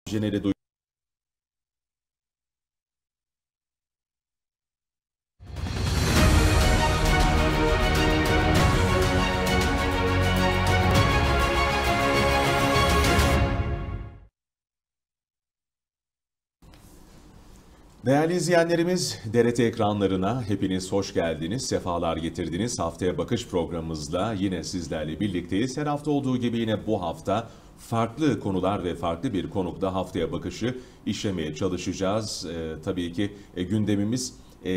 Jeneri Değerli izleyenlerimiz, TRT ekranlarına hepiniz hoş geldiniz, sefalar getirdiniz. Haftaya Bakış programımızla yine sizlerle birlikteyiz. Her hafta olduğu gibi yine bu hafta farklı konular ve farklı bir konukla Haftaya Bakış'ı işlemeye çalışacağız. Tabii ki gündemimiz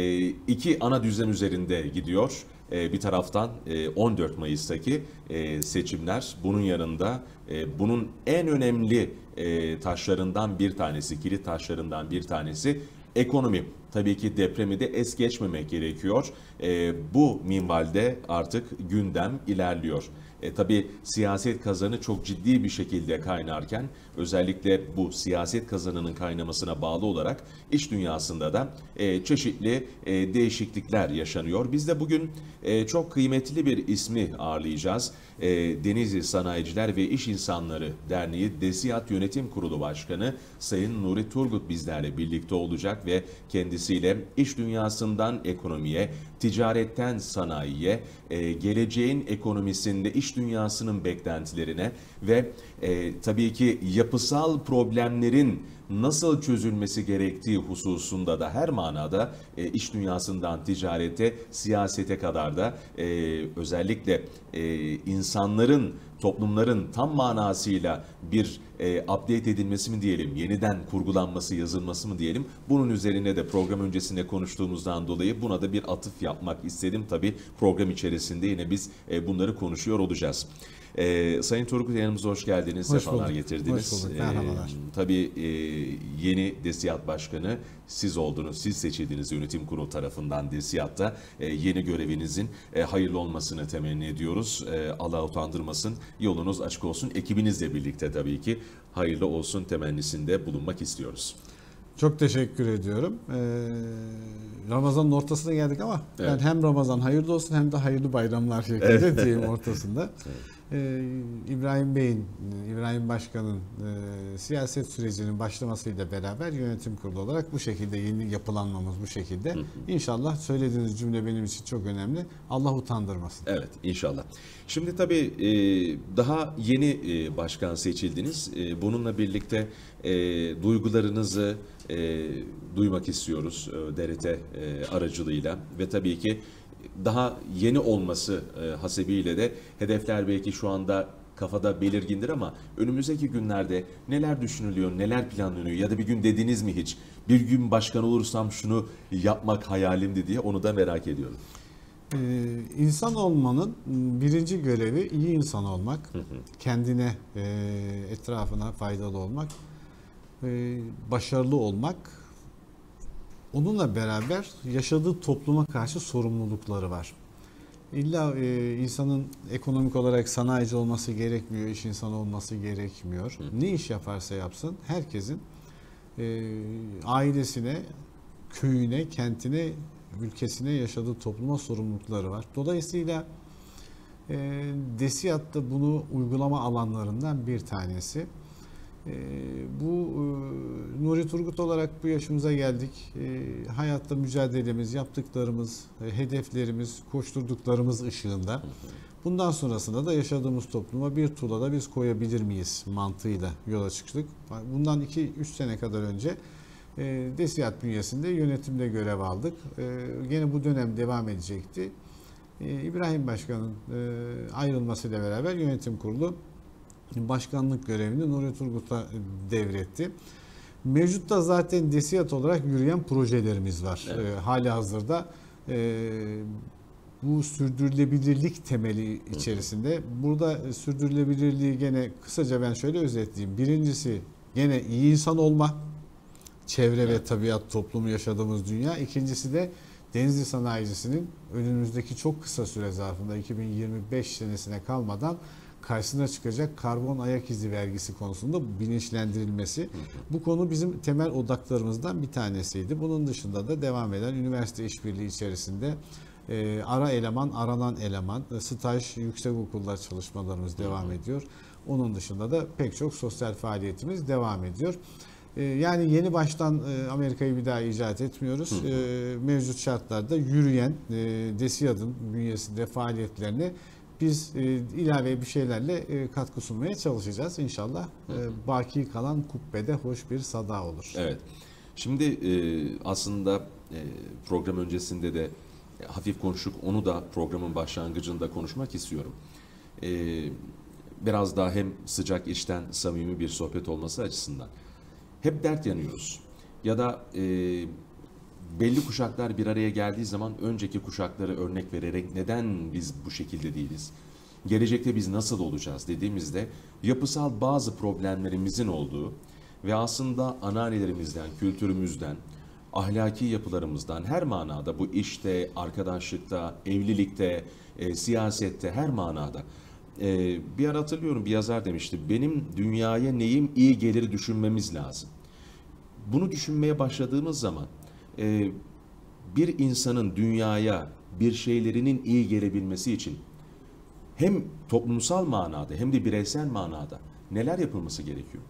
iki ana düzen üzerinde gidiyor. Bir taraftan 14 Mayıs'taki seçimler, bunun yanında bunun en önemli taşlarından bir tanesi, kilit taşlarından bir tanesi ekonomi. Tabii ki depremi de es geçmemek gerekiyor. Bu minvalde artık gündem ilerliyor. Tabii siyaset kazanı çok ciddi bir şekilde kaynarken özellikle bu siyaset kazanının kaynamasına bağlı olarak iş dünyasında da çeşitli değişiklikler yaşanıyor. Biz de bugün çok kıymetli bir ismi ağırlayacağız. Denizli Sanayiciler ve İş İnsanları Derneği DESİAD Yönetim Kurulu Başkanı Sayın Nuri Turgut bizlerle birlikte olacak ve kendisiyle iş dünyasından ekonomiye, ticaretten sanayiye, geleceğin ekonomisinde iş dünyasının beklentilerine ve tabii ki yapısal problemlerin nasıl çözülmesi gerektiği hususunda da her manada iş dünyasından ticarete, siyasete kadar da özellikle insanların, toplumların tam manasıyla bir update edilmesi mi diyelim, yeniden kurgulanması, yazılması mı diyelim. Bunun üzerine de program öncesinde konuştuğumuzdan dolayı buna da bir atıf yapmak istedim. Tabii program içerisinde yine biz bunları konuşuyor olacağız. Sayın Turgut yanımıza hoş geldiniz, sefalar getirdiniz. Hoş bulduk, merhabalar. Tabii yeni DESİAD Başkanı siz oldunuz, siz seçildiniz yönetim kurulu tarafından DESİAD'da. Yeni görevinizin hayırlı olmasını temenni ediyoruz. Allah utandırmasın, yolunuz açık olsun. Ekibinizle birlikte tabii ki hayırlı olsun temennisinde bulunmak istiyoruz. Çok teşekkür ediyorum. Ramazan'ın ortasına geldik ama Evet. ben hem Ramazan hayırlı olsun hem de hayırlı bayramlar şeklinde diyeyim ortasında. Evet. İbrahim Başkan'ın siyaset sürecinin başlamasıyla beraber yönetim kurulu olarak bu şekilde yeni yapılanmamız bu şekilde. İnşallah söylediğiniz cümle benim için çok önemli. Allah utandırmasın. Evet, inşallah. Şimdi tabii daha yeni başkan seçildiniz. Bununla birlikte duygularınızı duymak istiyoruz TRT aracılığıyla ve tabii ki daha yeni olması hasebiyle de hedefler belki şu anda kafada belirgindir ama önümüzdeki günlerde neler düşünülüyor, neler planlanıyor ya da bir gün dediniz mi hiç bir gün başkan olursam şunu yapmak hayalimdi diye, onu da merak ediyorum. İnsan olmanın birinci görevi iyi insan olmak, kendine, etrafına faydalı olmak, başarılı olmak. Onunla beraber yaşadığı topluma karşı sorumlulukları var. İlla insanın ekonomik olarak sanayici olması gerekmiyor, iş insanı olması gerekmiyor. Ne iş yaparsa yapsın herkesin ailesine, köyüne, kentine, ülkesine, yaşadığı topluma sorumlulukları var. Dolayısıyla DESİAD da bunu uygulama alanlarından bir tanesi. Nuri Turgut olarak bu yaşımıza geldik. Hayatta mücadelemiz, yaptıklarımız, hedeflerimiz, koşturduklarımız ışığında. Bundan sonrasında da yaşadığımız topluma bir tuğla da biz koyabilir miyiz mantığıyla yola çıktık. Bundan 2-3 sene kadar önce DESİAD bünyesinde yönetimde görev aldık. Gene bu dönem devam edecekti. İbrahim Başkan'ın ayrılmasıyla beraber yönetim kurulu başkanlık görevini Nuri Turgut'a devretti. Mevcutta zaten DESİAD olarak yürüyen projelerimiz var. Evet. Halihazırda bu sürdürülebilirlik temeli içerisinde. Burada sürdürülebilirliği gene kısaca ben şöyle özetleyeyim. Birincisi gene iyi insan olma, çevre ve tabiat, toplumu, yaşadığımız dünya. İkincisi de Denizli sanayicisinin önümüzdeki çok kısa süre zarfında 2025 senesine kalmadan karşısına çıkacak karbon ayak izi vergisi konusunda bilinçlendirilmesi. Bu konu bizim temel odaklarımızdan bir tanesiydi. Bunun dışında da devam eden üniversite işbirliği içerisinde ara eleman, aranan eleman, staj, yüksek okullar çalışmalarımız devam ediyor. Onun dışında da pek çok sosyal faaliyetimiz devam ediyor. Yani yeni baştan Amerika'yı bir daha icat etmiyoruz. Mevcut şartlarda yürüyen DESİAD'ın bünyesinde faaliyetlerini biz ilave bir şeylerle katkı sunmaya çalışacağız. İnşallah baki kalan kubbede hoş bir sada olur. Evet. Şimdi aslında program öncesinde de hafif konuştuk. Onu da programın başlangıcında konuşmak istiyorum. Biraz daha hem sıcak, içten, samimi bir sohbet olması açısından. Hep dert yanıyoruz. Ya da belli kuşaklar bir araya geldiği zaman önceki kuşakları örnek vererek neden biz bu şekilde değiliz? Gelecekte biz nasıl olacağız dediğimizde yapısal bazı problemlerimizin olduğu ve aslında anneannelerimizden, kültürümüzden, ahlaki yapılarımızdan her manada bu işte, arkadaşlıkta, evlilikte, siyasette her manada. Bir ara hatırlıyorum bir yazar demişti, benim dünyaya neyim iyi gelir düşünmemiz lazım. Bunu düşünmeye başladığımız zaman bir insanın dünyaya bir şeylerinin iyi gelebilmesi için hem toplumsal manada hem de bireysel manada neler yapılması gerekiyor?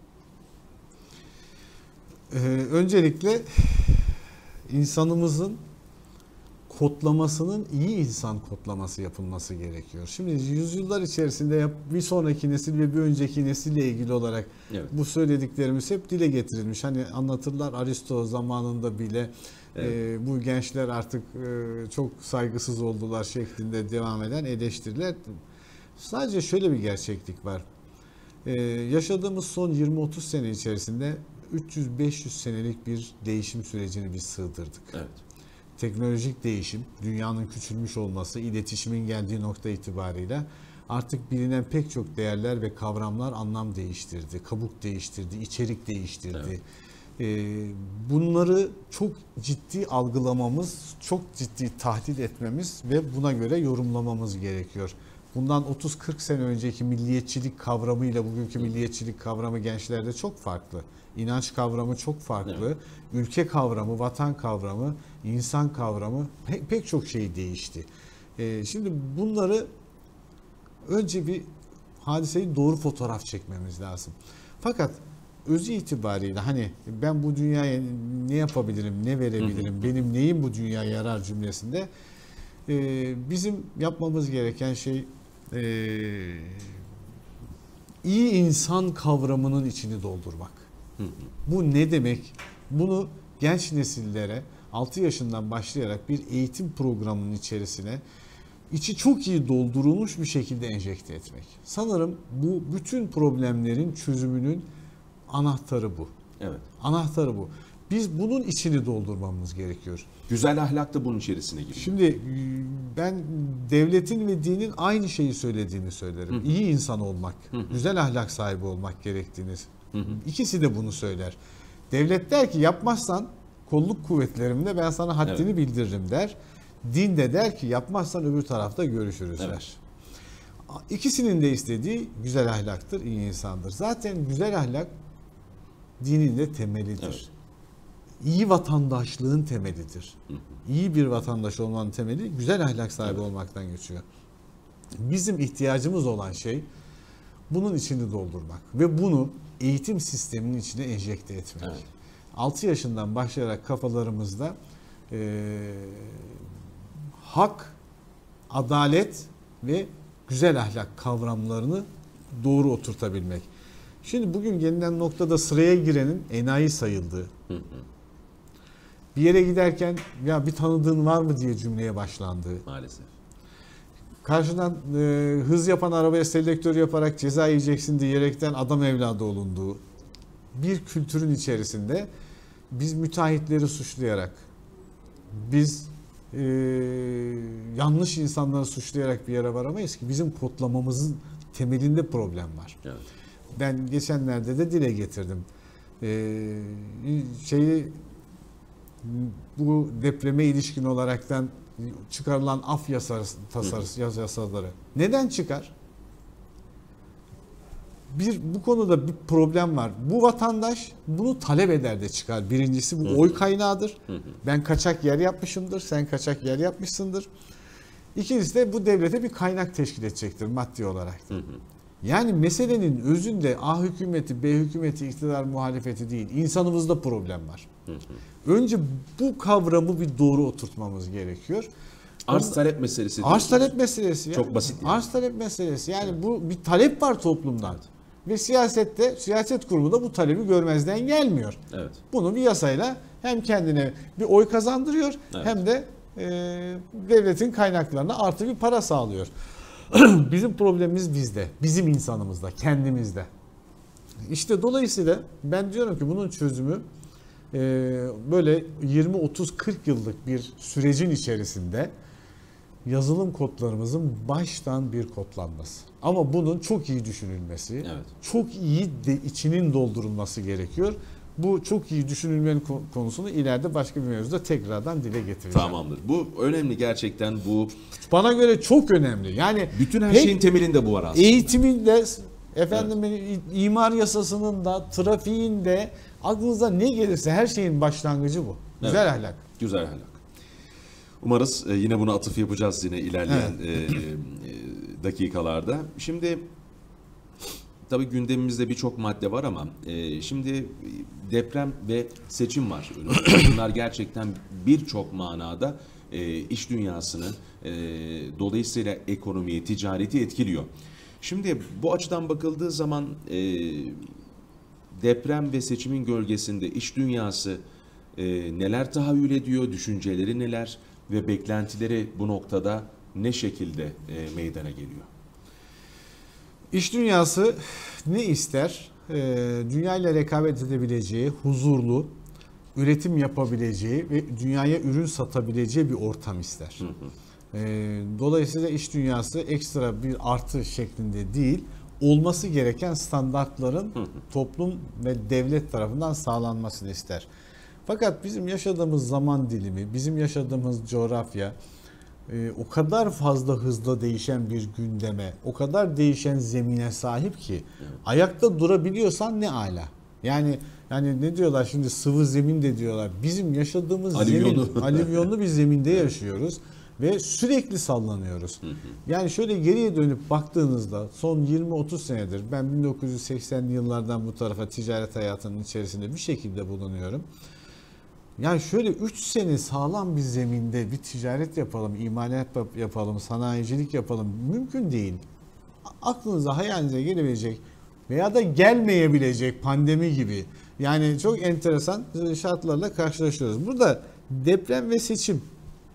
Öncelikle insanımızın kodlamasının iyi insan kodlaması yapılması gerekiyor. Şimdi yüzyıllar içerisinde bir sonraki nesil ve bir önceki nesille ilgili olarak evet, bu söylediklerimiz hep dile getirilmiş. Hani anlatırlar Aristo zamanında bile evet, bu gençler artık çok saygısız oldular şeklinde devam eden eleştiriler. Sadece şöyle bir gerçeklik var. Yaşadığımız son 20-30 sene içerisinde 300-500 senelik bir değişim sürecini biz sığdırdık. Evet. Teknolojik değişim, dünyanın küçülmüş olması, iletişimin geldiği nokta itibarıyla artık bilinen pek çok değerler ve kavramlar anlam değiştirdi, kabuk değiştirdi, içerik değiştirdi. Evet. Bunları çok ciddi algılamamız, çok ciddi tahlil etmemiz ve buna göre yorumlamamız gerekiyor. Bundan 30-40 sene önceki milliyetçilik kavramıyla bugünkü milliyetçilik kavramı gençlerde çok farklı. İnanç kavramı çok farklı. Evet. Ülke kavramı, vatan kavramı, insan kavramı pek çok şey değişti. Şimdi bunları önce bir hadiseyi doğru fotoğraf çekmemiz lazım. Fakat özü itibariyle hani ben bu dünyaya ne yapabilirim, ne verebilirim, benim neyim bu dünyaya yarar cümlesinde bizim yapmamız gereken şey iyi insan kavramının içini doldurmak. Bu ne demek? Bunu genç nesillere 6 yaşından başlayarak bir eğitim programının içerisine içi çok iyi doldurulmuş bir şekilde enjekte etmek. Sanırım bu bütün problemlerin çözümünün anahtarı bu. Evet. Anahtarı bu. Biz bunun içini doldurmamız gerekiyor. Güzel ahlak da bunun içerisine giriyor. Şimdi ben devletin ve dinin aynı şeyi söylediğini söylerim. İyi insan olmak, güzel ahlak sahibi olmak gerektiğini. İkisi de bunu söyler. Devlet der ki yapmazsan kolluk kuvvetlerimle ben sana haddini bildiririm der. Din de der ki yapmazsan öbür tarafta görüşürüz der. İkisinin de istediği güzel ahlaktır, iyi insandır. Zaten güzel ahlak dinin de temelidir. Evet. İyi vatandaşlığın temelidir. İyi bir vatandaş olmanın temeli güzel ahlak sahibi olmaktan geçiyor. Bizim ihtiyacımız olan şey bunun içini doldurmak ve bunu eğitim sisteminin içine enjekte etmek. Evet. 6 yaşından başlayarak kafalarımızda hak, adalet ve güzel ahlak kavramlarını doğru oturtabilmek. Şimdi bugün gelinen noktada sıraya girenin enayi sayıldığı, bir yere giderken ya bir tanıdığın var mı diye cümleye başlandığı, maalesef. Karşıdan hız yapan arabaya selektör yaparak ceza yiyeceksin diyerekten adam evladı olunduğu bir kültürün içerisinde biz müteahhitleri suçlayarak, biz yanlış insanları suçlayarak bir yere varamayız ki. Bizim kodlamamızın temelinde problem var. Evet. Ben geçenlerde de dile getirdim. Bu depreme ilişkin olaraktan çıkarılan af yasaları neden çıkar? Bu konuda bir problem var. Bu vatandaş bunu talep eder de çıkar. Birincisi bu oy kaynağıdır. Ben kaçak yer yapmışımdır, sen kaçak yer yapmışsındır. İkincisi de bu devlete bir kaynak teşkil edecektir maddi olarak. Yani meselenin özünde A hükümeti, B hükümeti, iktidar muhalefeti değil. İnsanımızda problem var. Önce bu kavramı bir doğru oturtmamız gerekiyor. Arz talep meselesi. Arz talep meselesi. Ya. Çok basit. Yani. Arz talep meselesi. Yani bu bir talep var toplumdan. Evet. Ve siyasette, siyaset kurumu da bu talebi görmezden gelmiyor. Evet. Bunu bir yasayla hem kendine bir oy kazandırıyor, evet, hem de devletin kaynaklarına artı bir para sağlıyor. Bizim problemimiz bizde, bizim insanımızda, kendimizde. İşte dolayısıyla ben diyorum ki bunun çözümü böyle 20, 30, 40 yıllık bir sürecin içerisinde yazılım kodlarımızın baştan bir kodlanması. Ama bunun çok iyi düşünülmesi, evet, çok iyi de içinin doldurulması gerekiyor. Bu çok iyi düşünülmenin konusunu ileride başka bir mevzuda tekrardan dile getireceğim. Tamamdır. Bu önemli gerçekten bu. Bana göre çok önemli. Yani bütün her şeyin temelinde bu var aslında. Eğitimin de, efendim, evet, imar yasasının da, trafiğin de, aklınıza ne gelirse her şeyin başlangıcı bu. Güzel, evet, ahlak. Güzel ahlak. Umarız yine buna atıf yapacağız yine ilerleyen, evet, dakikalarda. Şimdi tabii gündemimizde birçok madde var ama şimdi deprem ve seçim var. Bunlar gerçekten birçok manada iş dünyasını, dolayısıyla ekonomiyi, ticareti etkiliyor. Şimdi bu açıdan bakıldığı zaman deprem ve seçimin gölgesinde iş dünyası neler tahayyül ediyor, düşünceleri neler ve beklentileri bu noktada ne şekilde meydana geliyor? İş dünyası ne ister? Dünya ile rekabet edebileceği, huzurlu, üretim yapabileceği ve dünyaya ürün satabileceği bir ortam ister. Dolayısıyla iş dünyası ekstra bir artı şeklinde değil, olması gereken standartların toplum ve devlet tarafından sağlanmasını ister. Fakat bizim yaşadığımız zaman dilimi, bizim yaşadığımız coğrafya o kadar fazla hızla değişen bir gündeme, o kadar değişen zemine sahip ki, evet, ayakta durabiliyorsan ne ala. Yani ne diyorlar şimdi, sıvı zemin de diyorlar. Bizim yaşadığımız zemin alüvyonlu bir zeminde yaşıyoruz ve sürekli sallanıyoruz. Yani şöyle geriye dönüp baktığınızda son 20-30 senedir, ben 1980'li yıllardan bu tarafa ticaret hayatının içerisinde bir şekilde bulunuyorum. Yani şöyle 3 sene sağlam bir zeminde bir ticaret yapalım, imalat yapalım, sanayicilik yapalım mümkün değil. Aklınıza, hayalinize gelebilecek veya da gelmeyebilecek pandemi gibi, yani çok enteresan şartlarla karşılaşıyoruz. Burada deprem ve seçim,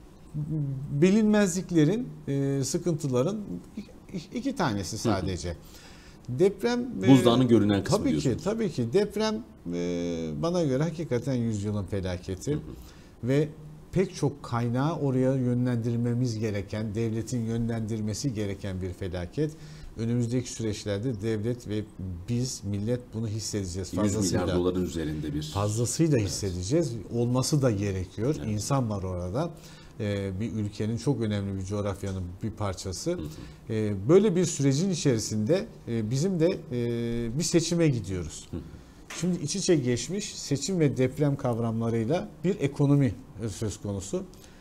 bilinmezliklerin, sıkıntıların iki tanesi sadece. Deprem buzdağının görünen kısmı diyorsunuz. Tabii ki deprem bana göre hakikaten yüzyılın felaketi ve pek çok kaynağı oraya yönlendirmemiz gereken, devletin yönlendirmesi gereken bir felaket. Önümüzdeki süreçlerde devlet ve biz, millet bunu hissedeceğiz. 100 milyar doların üzerinde bir. Fazlasıyla hissedeceğiz. Olması da gerekiyor. Evet. İnsan var orada. Bir ülkenin, çok önemli bir coğrafyanın bir parçası. Böyle bir sürecin içerisinde bizim de bir seçime gidiyoruz. Şimdi iç içe geçmiş seçim ve deprem kavramlarıyla bir ekonomi söz konusu.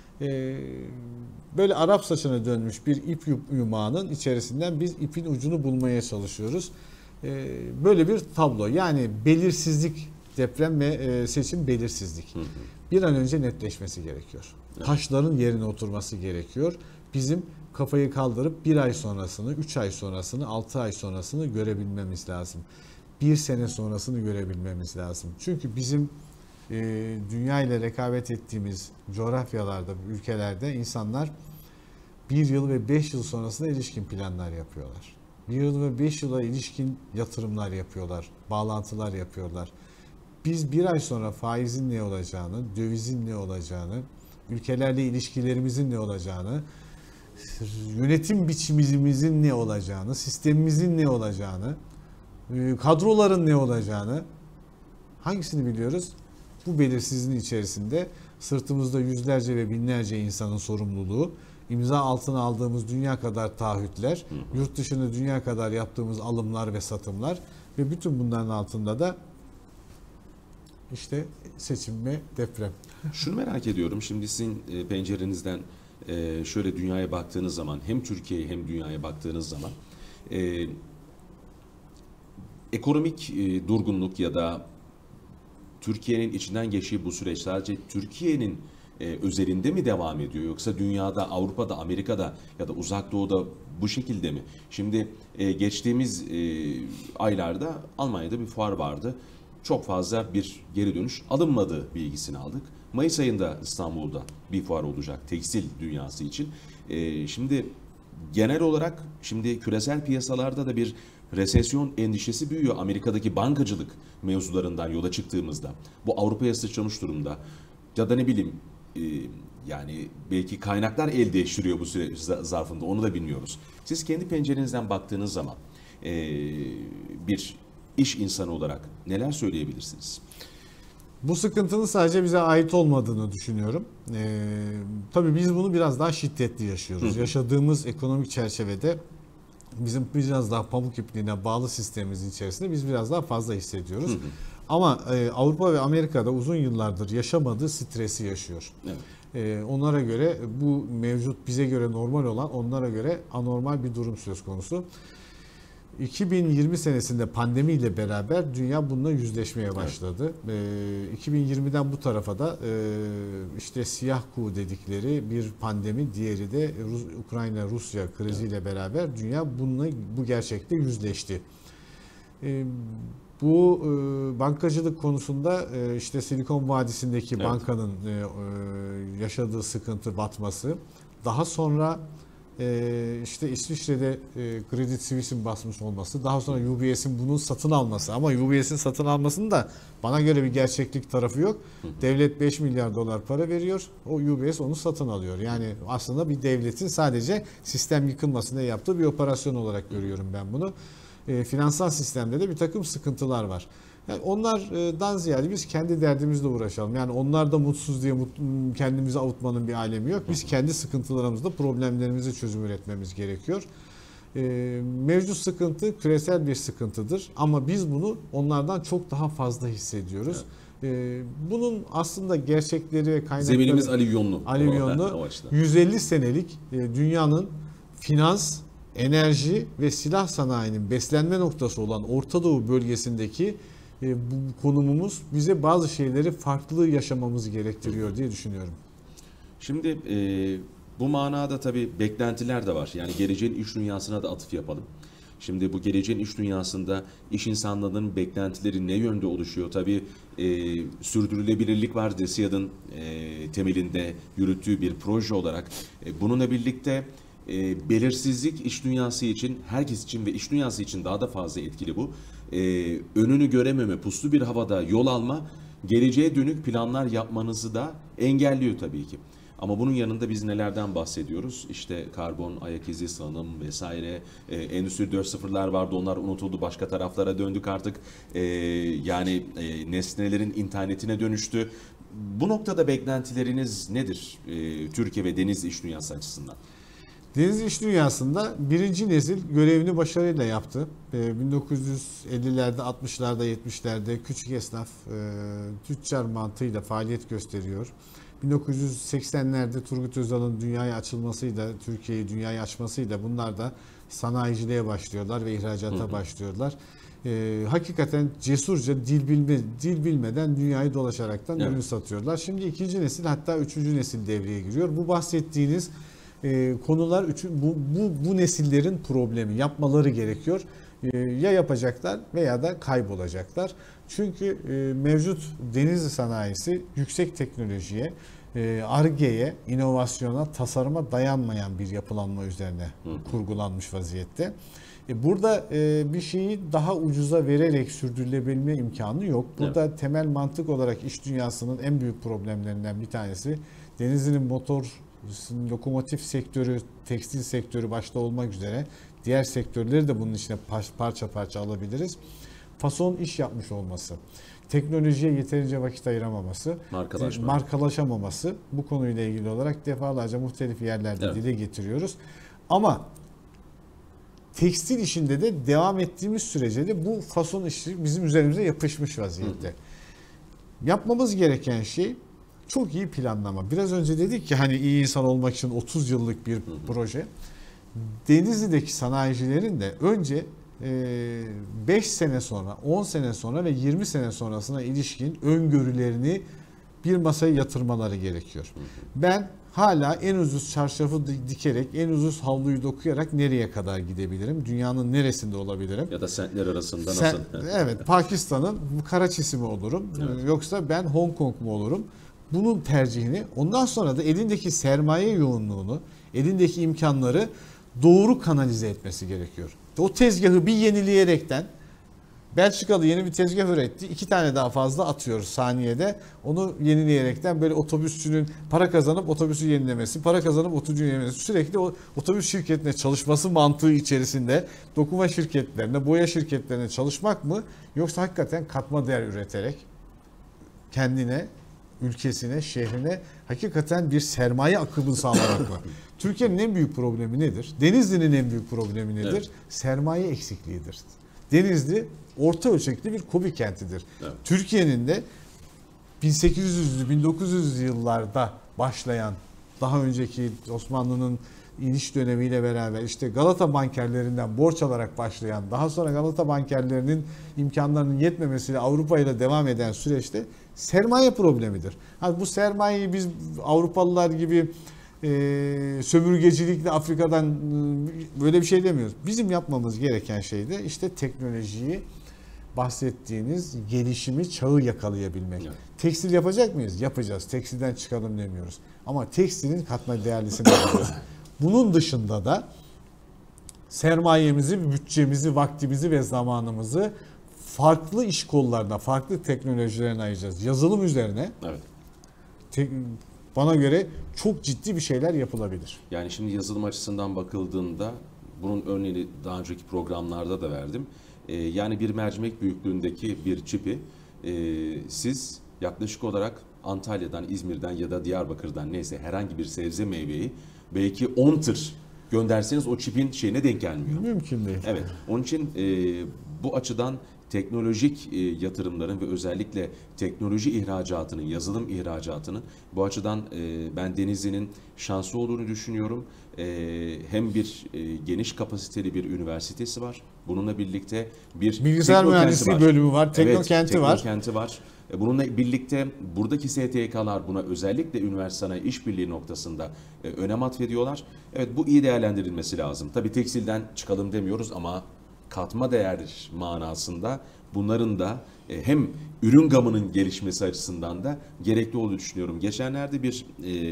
Böyle Arap saçına dönmüş bir ip yumağının içerisinden biz ipin ucunu bulmaya çalışıyoruz. Böyle bir tablo. Yani belirsizlik, deprem ve seçim belirsizlik. Bir an önce netleşmesi gerekiyor. Taşların yerine oturması gerekiyor. Bizim kafayı kaldırıp bir ay sonrasını, 3 ay sonrasını, 6 ay sonrasını görebilmemiz lazım. Bir sene sonrasını görebilmemiz lazım. Çünkü bizim dünya ile rekabet ettiğimiz coğrafyalarda, ülkelerde insanlar 1 yıl ve 5 yıl sonrasına ilişkin planlar yapıyorlar. 1 yıl ve 5 yıla ilişkin yatırımlar yapıyorlar, bağlantılar yapıyorlar. Biz bir ay sonra faizin ne olacağını, dövizin ne olacağını, ülkelerle ilişkilerimizin ne olacağını, yönetim biçimimizin ne olacağını, sistemimizin ne olacağını, kadroların ne olacağını, hangisini biliyoruz? Bu belirsizliğin içerisinde sırtımızda yüzlerce ve binlerce insanın sorumluluğu, imza altına aldığımız dünya kadar taahhütler, yurt dışında dünya kadar yaptığımız alımlar ve satımlar ve bütün bunların altında da İşte seçim ve deprem. Şunu merak ediyorum. Şimdi sizin pencerenizden şöyle dünyaya baktığınız zaman, hem Türkiye'ye hem dünyaya baktığınız zaman ekonomik durgunluk ya da Türkiye'nin içinden geçtiği bu süreç sadece Türkiye'nin özelinde mi devam ediyor? Yoksa dünyada, Avrupa'da, Amerika'da ya da Uzak Doğu'da bu şekilde mi? Şimdi geçtiğimiz aylarda Almanya'da bir fuar vardı. Çok fazla bir geri dönüş alınmadığı bilgisini aldık. Mayıs ayında İstanbul'da bir fuar olacak tekstil dünyası için. Şimdi genel olarak şimdi küresel piyasalarda da bir resesyon endişesi büyüyor. Amerika'daki bankacılık mevzularından yola çıktığımızda bu Avrupa'ya sıçramış durumda. Ya da ne bileyim yani belki kaynaklar el değiştiriyor bu süre zarfında, onu da bilmiyoruz. Siz kendi pencerenizden baktığınız zaman bir iş insanı olarak neler söyleyebilirsiniz? Bu sıkıntının sadece bize ait olmadığını düşünüyorum. Tabii biz bunu biraz daha şiddetli yaşıyoruz. Yaşadığımız ekonomik çerçevede bizim biraz daha pamuk ipliğine bağlı sistemimizin içerisinde biz biraz daha fazla hissediyoruz. Ama Avrupa ve Amerika'da uzun yıllardır yaşamadığı stresi yaşıyor. Evet. Onlara göre bu mevcut bize göre normal olan, onlara göre anormal bir durum söz konusu. 2020 senesinde pandemiyle beraber dünya bununla yüzleşmeye başladı. Evet. 2020'den bu tarafa da işte siyah kuğu dedikleri bir pandemi, diğeri de Ukrayna-Rusya kriziyle beraber dünya bununla, bu gerçekle yüzleşti. Bu bankacılık konusunda işte Silikon Vadisi'ndeki evet. bankanın yaşadığı sıkıntı, batması, daha sonra işte İsviçre'de Credit Suisse'in basmış olması, daha sonra UBS'in bunu satın alması, ama UBS'in satın almasının da bana göre bir gerçeklik tarafı yok. Devlet 5 milyar dolar para veriyor, o UBS onu satın alıyor. Yani aslında bir devletin sadece sistem yıkılmasında yaptığı bir operasyon olarak görüyorum ben bunu. Finansal sistemde de bir takım sıkıntılar var. Yani onlardan ziyade biz kendi derdimizle uğraşalım. Yani onlar da mutsuz diye kendimizi avutmanın bir alemi yok. Biz kendi sıkıntılarımızda problemlerimize çözüm üretmemiz gerekiyor. Mevcut sıkıntı küresel bir sıkıntıdır. Ama biz bunu onlardan çok daha fazla hissediyoruz. Evet. Bunun aslında gerçekleri ve kaynakları... Zeminimiz alüvyonlu. 150 senelik dünyanın finans, enerji ve silah sanayinin beslenme noktası olan Orta Doğu bölgesindeki bu konumumuz bize bazı şeyleri farklı yaşamamız gerektiriyor diye düşünüyorum. Şimdi bu manada tabii beklentiler de var. Yani geleceğin iş dünyasına da atıf yapalım. Şimdi bu geleceğin iş dünyasında iş insanlarının beklentileri ne yönde oluşuyor? Tabii sürdürülebilirlik var. DESİAD'ın temelinde yürüttüğü bir proje olarak. Bununla birlikte belirsizlik iş dünyası için, herkes için ve iş dünyası için daha da fazla etkili bu. Önünü görememe, puslu bir havada yol alma, geleceğe dönük planlar yapmanızı da engelliyor tabii ki. Ama bunun yanında biz nelerden bahsediyoruz? İşte karbon ayak izi, salınım vesaire, Endüstri 4.0'lar vardı, onlar unutuldu, başka taraflara döndük artık. Yani nesnelerin internetine dönüştü. Bu noktada beklentileriniz nedir Türkiye ve deniz iş dünyası açısından? Deniz iş dünyasında birinci nesil görevini başarıyla yaptı. 1950'lerde, 60'larda, 70'lerde küçük esnaf tüccar mantığıyla faaliyet gösteriyor. 1980'lerde Turgut Özal'ın dünyaya açılmasıyla, Türkiye'yi dünyaya açmasıyla bunlar da sanayiciliğe başlıyorlar ve ihracata başlıyorlar. Hakikaten cesurca dil bilmeden dünyayı dolaşaraktan ürün satıyorlar. Şimdi ikinci nesil, hatta üçüncü nesil devreye giriyor. Bu bahsettiğiniz konular bu nesillerin problemi, yapmaları gerekiyor. Ya yapacaklar veya da kaybolacaklar. Çünkü mevcut deniz sanayisi yüksek teknolojiye, Ar-Ge'ye, inovasyona, tasarıma dayanmayan bir yapılanma üzerine kurgulanmış vaziyette. Burada bir şeyi daha ucuza vererek sürdürülebilme imkanı yok. Burada temel mantık olarak iş dünyasının en büyük problemlerinden bir tanesi denizinin motor, lokomotif sektörü, tekstil sektörü başta olmak üzere diğer sektörleri de bunun içine parça parça alabiliriz. Fason iş yapmış olması, teknolojiye yeterince vakit ayıramaması, markalaşamaması, bu konuyla ilgili olarak defalarca muhtelif yerlerde dile getiriyoruz. Ama tekstil işinde de devam ettiğimiz sürece de bu fason işi bizim üzerimize yapışmış vaziyette. Yapmamız gereken şey çok iyi planlama. Biraz önce dedik ki hani iyi insan olmak için 30 yıllık bir proje. Denizli'deki sanayicilerin de önce 5 sene sonra, 10 sene sonra ve 20 sene sonrasına ilişkin öngörülerini bir masaya yatırmaları gerekiyor. Ben hala en ucuz çarşafı dikerek, en ucuz havluyu dokuyarak nereye kadar gidebilirim? Dünyanın neresinde olabilirim? Ya da sentler arasında nasıl? Evet, Pakistan'ın Karaçisi mi olurum? Evet. Yoksa ben Hong Kong mu olurum? Bunun tercihini, ondan sonra da elindeki sermaye yoğunluğunu, elindeki imkanları doğru kanalize etmesi gerekiyor. O tezgahı bir yenileyerekten, Belçikalı yeni bir tezgah üretti. 2 tane daha fazla atıyoruz saniyede. Onu yenileyerekten böyle otobüsçünün para kazanıp otobüsü yenilemesi, para kazanıp otobüsü yenilemesi, sürekli o otobüs şirketine çalışması mantığı içerisinde dokuma şirketlerine, boya şirketlerine çalışmak mı? Yoksa hakikaten katma değer üreterek kendine, ülkesine, şehrine hakikaten bir sermaye akımı sağlamak mı? Türkiye'nin en büyük problemi nedir? Denizli'nin en büyük problemi nedir? Evet. Sermaye eksikliğidir. Denizli orta ölçekli bir KOBİ kentidir. Evet. Türkiye'nin de 1800'lü 1900'lü yıllarda başlayan, daha önceki Osmanlı'nın iniş dönemiyle beraber işte Galata bankerlerinden borç alarak başlayan, daha sonra Galata bankerlerinin imkanlarının yetmemesiyle Avrupa ile devam eden süreçte sermaye problemidir. Ha, bu sermayeyi biz Avrupalılar gibi sömürgecilikle Afrika'dan böyle bir şey demiyoruz. Bizim yapmamız gereken şey de işte teknolojiyi, bahsettiğiniz gelişimi, çağı yakalayabilmek. Evet. Tekstil yapacak mıyız? Yapacağız. Tekstilden çıkalım demiyoruz. Ama tekstilin katma değerlisini yapacağız. Bunun dışında da sermayemizi, bütçemizi, vaktimizi ve zamanımızı farklı iş kollarına, farklı teknolojilerine ayıracağız. Yazılım üzerine Evet. bana göre çok ciddi bir şeyler yapılabilir. Yani şimdi yazılım açısından bakıldığında bunun örneğini daha önceki programlarda da verdim. Yani bir mercimek büyüklüğündeki bir çipi siz yaklaşık olarak Antalya'dan, İzmir'den ya da Diyarbakır'dan neyse herhangi bir sebze meyveyi belki 10 tır gönderseniz o çipin şeyine denk gelmiyor. Mümkün değil. Evet. Onun için bu açıdan teknolojik yatırımların ve özellikle teknoloji ihracatının, yazılım ihracatının bu açıdan ben Denizli'nin şanslı olduğunu düşünüyorum. Hem bir geniş kapasiteli bir üniversitesi var. Bununla birlikte bir bilgisayar mühendisliği bölümü var, teknokenti var. Teknokenti var. Bununla birlikte buradaki STK'lar buna özellikle üniversite sanayi işbirliği noktasında önem atfediyorlar. Evet, bu iyi değerlendirilmesi lazım. Tabii tekstilden çıkalım demiyoruz ama katma değer manasında bunların da hem ürün gamının gelişmesi açısından da gerekli olduğunu düşünüyorum. Geçenlerde bir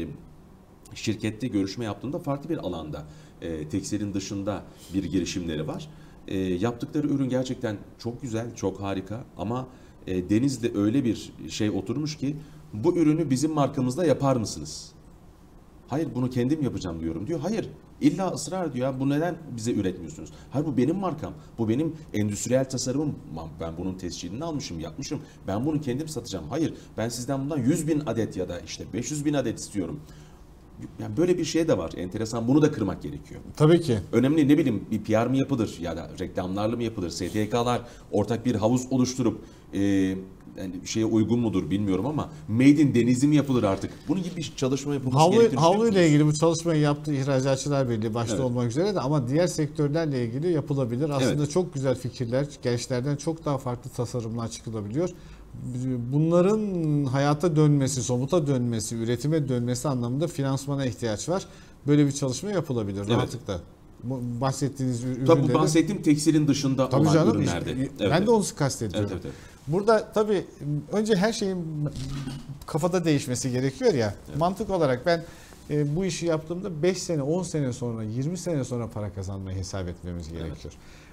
şirkette görüşme yaptığımda farklı bir alanda tekstilin dışında bir girişimleri var. Yaptıkları ürün gerçekten çok güzel, çok harika ama Deniz'de öyle bir şey oturmuş ki bu ürünü bizim markamızda yapar mısınız? Hayır, bunu kendim yapacağım diyorum diyor. Hayır, illa ısrar ediyor. Ya, bu neden bize üretmiyorsunuz? Hayır, bu benim markam. Bu benim endüstriyel tasarımım. Ben bunun tescilini almışım, yapmışım. Ben bunu kendim satacağım. Hayır, ben sizden bundan 100.000 adet ya da işte 500.000 adet istiyorum. Yani böyle bir şey de var. Enteresan. Bunu da kırmak gerekiyor. Tabii ki. Önemli, ne bileyim, bir PR mı yapılır ya da reklamlarla mı yapılır? STK'lar ortak bir havuz oluşturup yani şeye uygun mudur bilmiyorum ama Made in Denizli mi yapılır artık? Bunun gibi bir çalışma yapılması gerektiğini Havlu ile düşünüyor ilgili bu çalışmayı yaptığı İhracatçılar Birliği başta Evet. olmak üzere de ama diğer sektörlerle ilgili yapılabilir. Aslında Evet. çok güzel fikirler, gençlerden çok daha farklı tasarımlar çıkılabiliyor. Bunların hayata dönmesi, somuta dönmesi, üretime dönmesi anlamında finansmana ihtiyaç var. Böyle bir çalışma yapılabilir Evet. rahatlıkla. Bu bahsettiğiniz ürünleri... Tabii bu bahsettiğim tekstilin dışında Tabii olan canım, ürünlerde. işte, Evet, ben evet. de onu kastediyorum. Evet, evet, evet. Burada tabii önce her şeyin kafada değişmesi gerekiyor ya. Evet. Mantık olarak ben bu işi yaptığımda 5 sene, 10 sene sonra, 20 sene sonra para kazanmayı hesap etmemiz gerekiyor.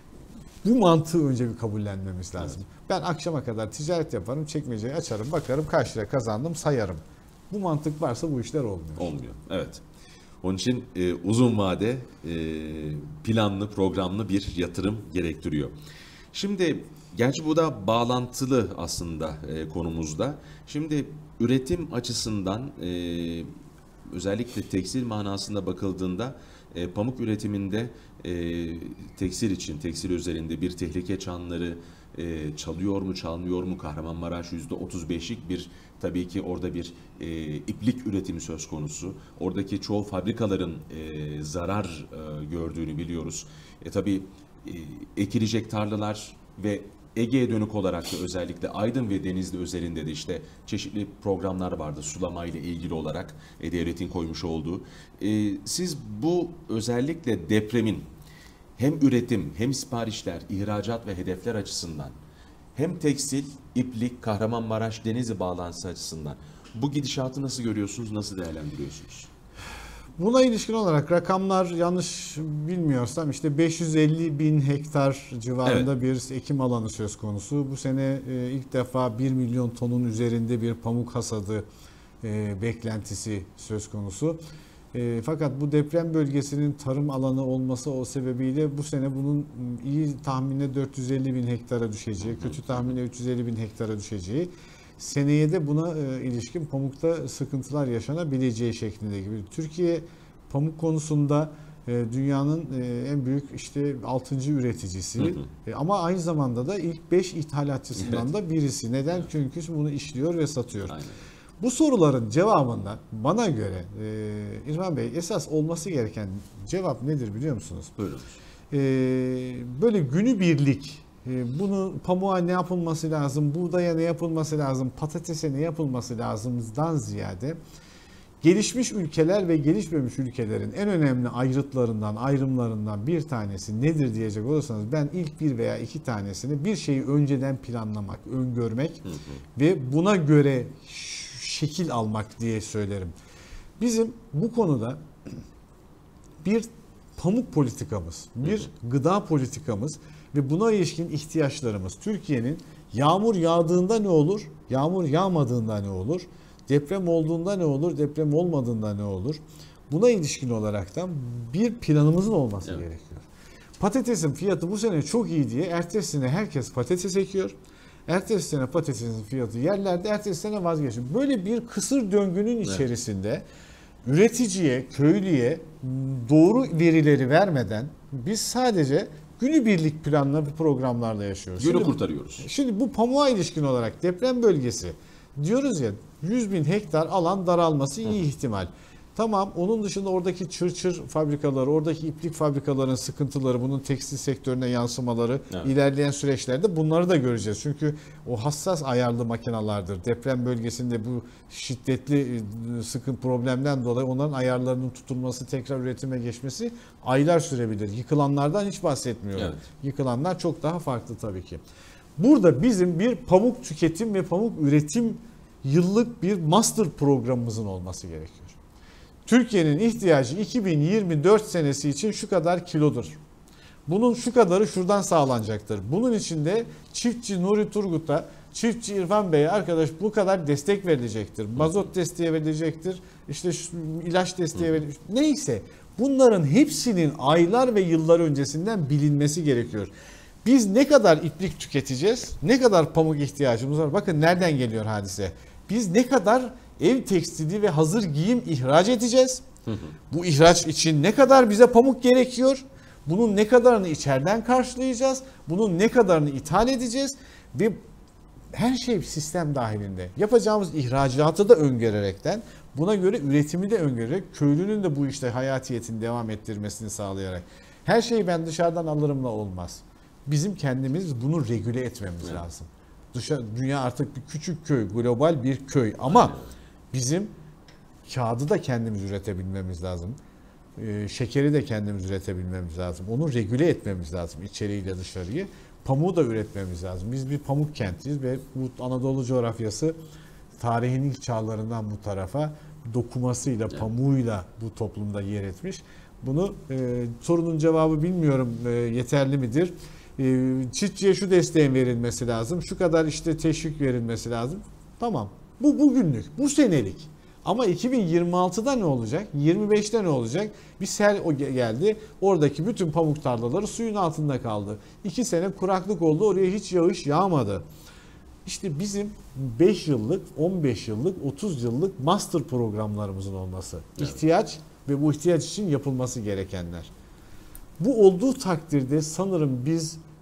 Bu mantığı önce bir kabullenmemiz lazım. Ben akşama kadar ticaret yaparım, çekmeceyi açarım, bakarım kaç lira kazandım, sayarım. Bu mantık varsa bu işler olmuyor. Olmuyor. Evet. Onun için uzun vade planlı, programlı bir yatırım gerektiriyor. Şimdi gerçi bu da bağlantılı aslında konumuzda. Şimdi üretim açısından özellikle tekstil manasında bakıldığında pamuk üretiminde tekstil için, tekstil üzerinde bir tehlike çanları çalıyor mu, çalmıyor mu? Kahramanmaraş %35'lik bir, tabii ki orada bir iplik üretimi söz konusu. Oradaki çoğu fabrikaların zarar gördüğünü biliyoruz. Tabii ekilecek tarlalar ve Ege'ye dönük olarak da özellikle Aydın ve Denizli özelinde de işte çeşitli programlar vardı sulamayla ilgili olarak devletin koymuş olduğu. Siz bu özellikle depremin hem üretim hem siparişler, ihracat ve hedefler açısından hem tekstil, iplik, Kahramanmaraş, Denizli bağlantısı açısından bu gidişatı nasıl görüyorsunuz, nasıl değerlendiriyorsunuz? Buna ilişkin olarak rakamlar yanlış bilmiyorsam işte 550 bin hektar civarında bir ekim alanı söz konusu. Bu sene ilk defa 1 milyon tonun üzerinde bir pamuk hasadı beklentisi söz konusu. Fakat bu deprem bölgesinin tarım alanı olması o sebebiyle bu sene bunun iyi tahminle 450 bin hektara düşeceği, kötü tahminle 350 bin hektara düşeceği, seneye de buna ilişkin pamukta sıkıntılar yaşanabileceği şeklinde gibi. Türkiye pamuk konusunda dünyanın en büyük işte 6. üreticisi ama aynı zamanda da ilk 5 ithalatçısından da birisi. Neden? Çünkü bunu işliyor ve satıyor. Aynen. Bu soruların cevabında bana göre İrfan Bey esas olması gereken cevap nedir biliyor musunuz? Buyurunuz. Böyle günübirlik bunu pamuğa ne yapılması lazım, buğdaya ne yapılması lazım, patatese ne yapılması lazımdan ziyade gelişmiş ülkeler ve gelişmemiş ülkelerin en önemli ayrımlarından bir tanesi nedir diyecek olursanız ben ilk bir veya iki tanesini bir şeyi önceden planlamak, öngörmek ve buna göre şekil almak diye söylerim. Bizim bu konuda bir pamuk politikamız, bir gıda politikamız ve buna ilişkin ihtiyaçlarımız, Türkiye'nin yağmur yağdığında ne olur, yağmur yağmadığında ne olur, deprem olduğunda ne olur, deprem olmadığında ne olur, buna ilişkin olaraktan bir planımızın olması gerekiyor. Patatesin fiyatı bu sene çok iyi diye ertesi sene herkes patates ekiyor. Ertesi sene patatesin fiyatı yerlerde, ertesi sene vazgeçiyor. Böyle bir kısır döngünün içerisinde üreticiye, köylüye doğru verileri vermeden biz sadece günübirlik planla programlarla yaşıyoruz. Günü kurtarıyoruz. Şimdi bu pamuğa ilişkin olarak deprem bölgesi diyoruz ya 100 bin hektar alan daralması iyi ihtimal. Tamam, onun dışında oradaki çırçır fabrikaları, oradaki iplik fabrikalarının sıkıntıları, bunun tekstil sektörüne yansımaları ilerleyen süreçlerde bunları da göreceğiz. Çünkü o hassas ayarlı makinelerdir. Deprem bölgesinde bu şiddetli sıkıntı problemden dolayı onların ayarlarının tutulması, tekrar üretime geçmesi aylar sürebilir. Yıkılanlardan hiç bahsetmiyorum. Evet. Yıkılanlar çok daha farklı tabii ki. Burada bizim bir pamuk tüketim ve pamuk üretim yıllık bir master programımızın olması gerekiyor. Türkiye'nin ihtiyacı 2024 senesi için şu kadar kilodur. Bunun şu kadarı şuradan sağlanacaktır. Bunun içinde çiftçi Nuri Turgut'a, çiftçi İrfan Bey'e arkadaş bu kadar destek verilecektir. Mazot desteği verilecektir. İşte ilaç desteği verilecektir. Neyse bunların hepsinin aylar ve yıllar öncesinden bilinmesi gerekiyor. Biz ne kadar iplik tüketeceğiz? Ne kadar pamuk ihtiyacımız var? Bakın nereden geliyor hadise. Biz ne kadar ev tekstili ve hazır giyim ihraç edeceğiz? Bu ihraç için ne kadar bize pamuk gerekiyor? Bunun ne kadarını içeriden karşılayacağız? Bunun ne kadarını ithal edeceğiz? Ve her şey sistem dahilinde. Yapacağımız ihracatı da öngörerekten, buna göre üretimi de öngörerek, köylünün de bu işte hayatiyetini devam ettirmesini sağlayarak. Her şeyi ben dışarıdan alırımla olmaz. Bizim kendimiz bunu regüle etmemiz lazım. Dünya artık bir küçük köy, global bir köy ama bizim kağıdı da kendimiz üretebilmemiz lazım. Şekeri de kendimiz üretebilmemiz lazım. Onu regüle etmemiz lazım içeriyle dışarıyı. Pamuğu da üretmemiz lazım. Biz bir pamuk kentiyiz ve bu Anadolu coğrafyası tarihin ilk çağlarından bu tarafa dokumasıyla, pamuğuyla bu toplumda yer etmiş. Bunu sorunun cevabı bilmiyorum yeterli midir? Çiftçiye şu desteğin verilmesi lazım. Şu kadar işte teşvik verilmesi lazım. Tamam. Bu bugünlük, bu senelik. Ama 2026'da ne olacak? 25'te ne olacak? Bir sel geldi. Oradaki bütün pamuk tarlaları suyun altında kaldı. 2 sene kuraklık oldu. Oraya hiç yağış yağmadı. İşte bizim 5 yıllık, 15 yıllık, 30 yıllık master programlarımızın olması. Evet. İhtiyaç ve bu ihtiyaç için yapılması gerekenler. Bu olduğu takdirde sanırım biz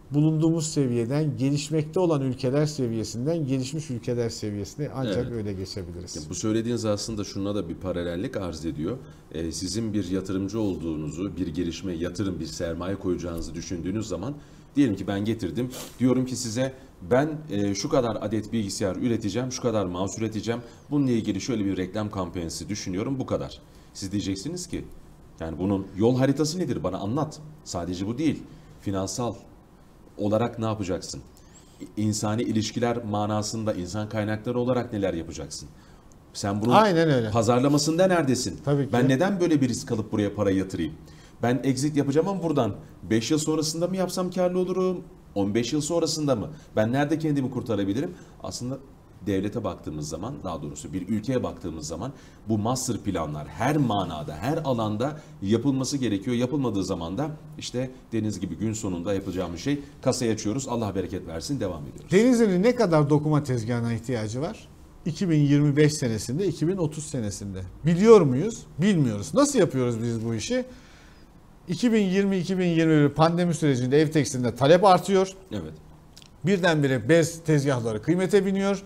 bulunduğumuz seviyeden, gelişmekte olan ülkeler seviyesinden gelişmiş ülkeler seviyesine ancak Evet. öyle geçebiliriz. Bu söylediğiniz aslında şuna da bir paralellik arz ediyor. Sizin bir yatırımcı olduğunuzu, bir girişime yatırım, bir sermaye koyacağınızı düşündüğünüz zaman diyelim ki ben getirdim. Diyorum ki size ben şu kadar adet bilgisayar üreteceğim, şu kadar mouse üreteceğim. Bununla ilgili şöyle bir reklam kampanyası düşünüyorum, bu kadar. Siz diyeceksiniz ki yani bunun yol haritası nedir? Bana anlat. Sadece bu değil. Finansal olarak ne yapacaksın? İnsani ilişkiler manasında insan kaynakları olarak neler yapacaksın? Sen bunun Aynen öyle. pazarlamasında neredesin? Tabii ki. Ben neden böyle bir risk alıp buraya para yatırayım? Ben exit yapacağım ama buradan 5 yıl sonrasında mı yapsam karlı olurum? 15 yıl sonrasında mı? Ben nerede kendimi kurtarabilirim? Aslında devlete baktığımız zaman, daha doğrusu bir ülkeye baktığımız zaman bu master planlar her manada, her alanda yapılması gerekiyor. Yapılmadığı zaman da işte deniz gibi gün sonunda yapacağımız şey kasayı açıyoruz. Allah bereket versin, devam ediyoruz. Denizli'nin ne kadar dokuma tezgahına ihtiyacı var? 2025 senesinde, 2030 senesinde. Biliyor muyuz? Bilmiyoruz. Nasıl yapıyoruz biz bu işi? 2020-2021 pandemi sürecinde ev tekstilinde talep artıyor. Evet. Birdenbire bez tezgahları kıymete biniyor.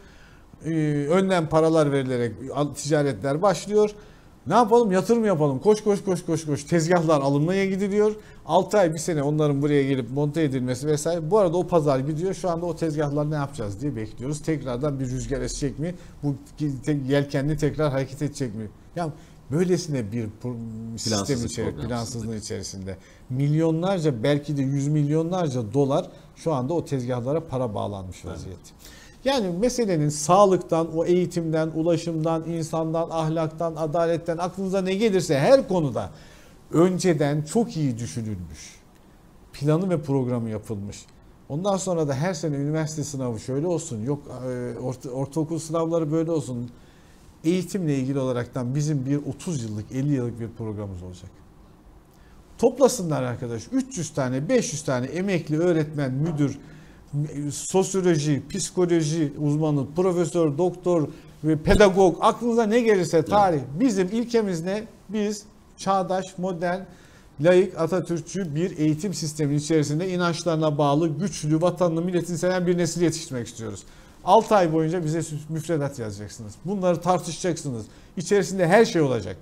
Önden paralar verilerek ticaretler başlıyor. Ne yapalım? Yatırım yapalım. Koş koş koş koş koş. Tezgahlar alınmaya gidiliyor. 6 ay bir sene onların buraya gelip monte edilmesi vesaire. Bu arada o pazar gidiyor. Şu anda o tezgahlar ne yapacağız diye bekliyoruz. Tekrardan bir rüzgar esecek mi? Bu yelkenli tekrar hareket edecek mi? Yani böylesine bir sistem içerisinde, plansızlığı içerisinde milyonlarca belki de yüz milyonlarca dolar şu anda o tezgahlara para bağlanmış vaziyette. Yani meselenin sağlıktan, o eğitimden, ulaşımdan, insandan, ahlaktan, adaletten aklınıza ne gelirse her konuda önceden çok iyi düşünülmüş. Planı ve programı yapılmış. Ondan sonra da her sene üniversite sınavı şöyle olsun, yok ortaokul sınavları böyle olsun. Eğitimle ilgili olaraktan bizim bir 30 yıllık, 50 yıllık bir programımız olacak. Toplasınlar arkadaş 300 tane, 500 tane emekli öğretmen, müdür, sosyoloji, psikoloji uzmanı, profesör, doktor ve pedagog aklınıza ne gelirse tarih. Bizim ilkemiz ne? Biz çağdaş, modern, laik, Atatürkçü bir eğitim sistemi içerisinde inançlarına bağlı, güçlü, vatanını, milletini seven bir nesil yetiştirmek istiyoruz. 6 ay boyunca bize müfredat yazacaksınız. Bunları tartışacaksınız. İçerisinde her şey olacak.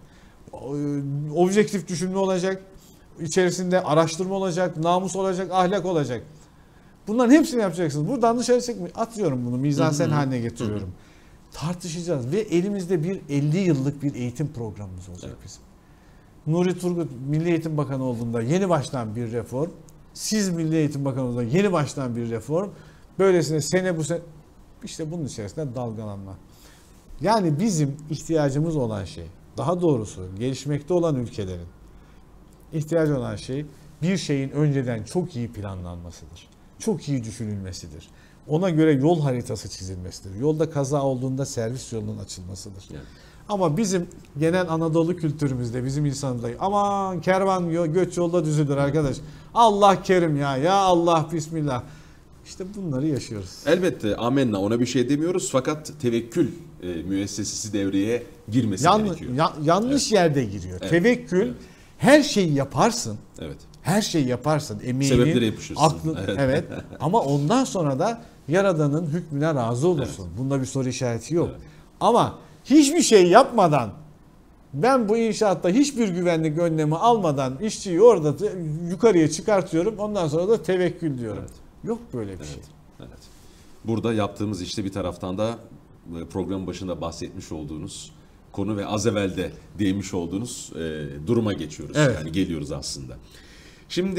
Objektif düşünme olacak. İçerisinde araştırma olacak, namus olacak, ahlak olacak. Bunların hepsini yapacaksınız. Buradan dışarı atıyorum bunu, mizansen haline getiriyorum. Tartışacağız ve elimizde bir 50 yıllık bir eğitim programımız olacak bizim. Nuri Turgut Milli Eğitim Bakanı olduğunda yeni baştan bir reform. Siz Milli Eğitim Bakanı olduğunda yeni baştan bir reform. Böylesine sene bu sene işte bunun içerisinde dalgalanma. Yani bizim ihtiyacımız olan şey, daha doğrusu gelişmekte olan ülkelerin ihtiyacı olan şey bir şeyin önceden çok iyi planlanmasıdır. Çok iyi düşünülmesidir. Ona göre yol haritası çizilmesidir. Yolda kaza olduğunda servis yolunun açılmasıdır. Yani. Ama bizim genel Anadolu kültürümüzde, bizim insanımızda aman kervan göç yolda düzülür arkadaş. Allah kerim ya Allah bismillah. İşte bunları yaşıyoruz. Elbette amenna, ona bir şey demiyoruz fakat tevekkül müessesesi devreye girmesi gerekiyor. Yanlış yerde giriyor. Evet. Tevekkül her şeyi yaparsın. Evet. Her şeyi yaparsın. Emeğini, sebepleri yapışırsın. aklın, evet. Ama ondan sonra da Yaradan'ın hükmüne razı olursun. Evet. Bunda bir soru işareti yok. Evet. Ama hiçbir şey yapmadan, ben bu inşaatta hiçbir güvenlik önlemi almadan işçiyi orada yukarıya çıkartıyorum. Ondan sonra da tevekkül diyorum. Evet. Yok böyle bir şey. Evet. Burada yaptığımız işte bir taraftan da programın başında bahsetmiş olduğunuz konu ve az evvel de değmiş olduğunuz duruma geçiyoruz. Evet. Yani geliyoruz aslında. Şimdi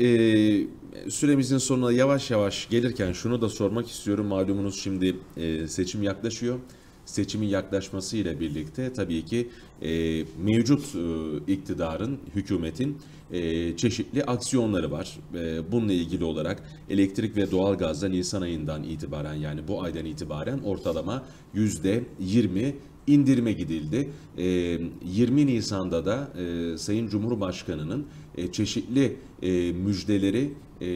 süremizin sonuna yavaş yavaş gelirken şunu da sormak istiyorum. Malumunuz şimdi seçim yaklaşıyor. Seçimin yaklaşmasıyla birlikte tabii ki mevcut iktidarın, hükümetin çeşitli aksiyonları var. Bununla ilgili olarak elektrik ve doğalgazda Nisan ayından itibaren, yani bu aydan itibaren ortalama %20 indirime gidildi. 20 Nisan'da da Sayın Cumhurbaşkanı'nın çeşitli müjdeleri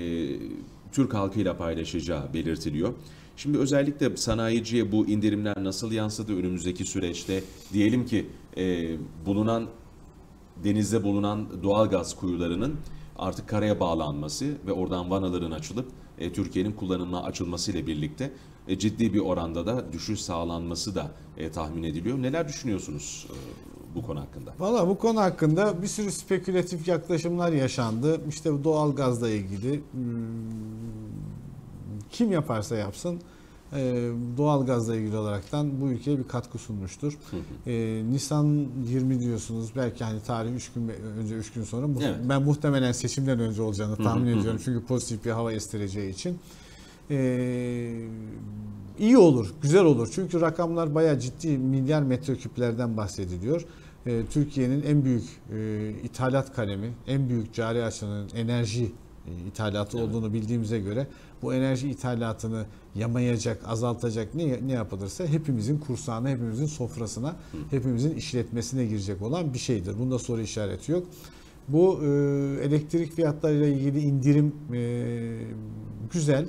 Türk halkıyla paylaşacağı belirtiliyor. Şimdi özellikle sanayiciye bu indirimler nasıl yansıdı önümüzdeki süreçte? Diyelim ki denizde bulunan doğalgaz kuyularının artık karaya bağlanması ve oradan vanaların açılıp Türkiye'nin kullanımına açılmasıyla birlikte ciddi bir oranda da düşüş sağlanması da tahmin ediliyor. Neler düşünüyorsunuz bu konu hakkında? Valla bu konu hakkında bir sürü spekülatif yaklaşımlar yaşandı. İşte bu doğalgazla ilgili kim yaparsa yapsın doğalgazla ilgili olaraktan bu ülkeye bir katkı sunmuştur. Nisan 20 diyorsunuz. Belki hani tarih 3 gün önce 3 gün sonra Evet. ben muhtemelen seçimden önce olacağını tahmin ediyorum. Çünkü pozitif bir hava estireceği için. İyi olur, güzel olur. Çünkü rakamlar bayağı ciddi, milyar metreküplerden bahsediliyor. Türkiye'nin en büyük ithalat kalemi, en büyük cari açığının enerji ithalatı olduğunu bildiğimize göre bu enerji ithalatını yamayacak, azaltacak ne yapılırsa hepimizin kursağına, hepimizin sofrasına, hepimizin işletmesine girecek olan bir şeydir. Bunda soru işareti yok. Bu elektrik fiyatlarıyla ilgili indirim güzel.